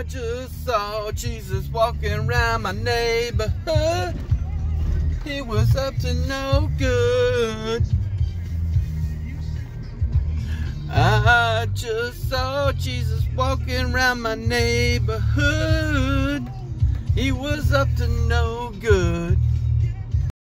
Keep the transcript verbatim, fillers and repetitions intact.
just saw Jesus walking around my neighborhood. He was up to no good. I just saw Jesus walking around my neighborhood. He was up to no good.